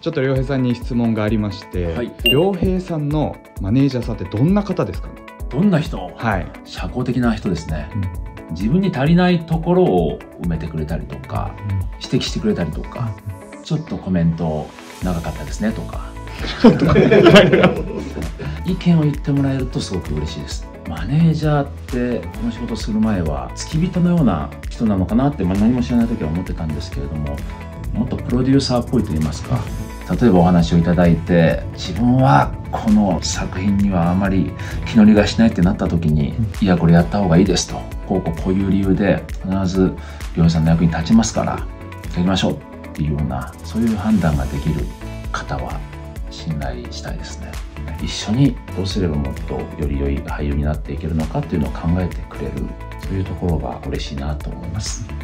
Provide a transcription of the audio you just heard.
ちょっと良平さんに質問がありまして、 はい、 良平さんのマネージャーさんってどんな方ですかね？ どんな人？ はい、 社交的な人ですね、自分に足りないところを埋めてくれたりとか、指摘してくれたりとか、ちょっとコメント長かったですねとか意見を言ってもらえるとすごく嬉しいです。マネージャーってこの仕事をする前は付き人のような人なのかなって、何も知らない時は思ってたんですけれども、もっとプロデューサーっぽいと言いますか、例えばお話をいただいて、自分はこの作品にはあまり気乗りがしないってなった時に、いやこれやった方がいいですと、こういう理由で必ず良平さんの役に立ちますからやりましょうっていうような、そういう判断ができる方は信頼したいですね。一緒にどうすればもっとより良い俳優になっていけるのかっていうのを考えてくれる、そういうところが嬉しいなと思います。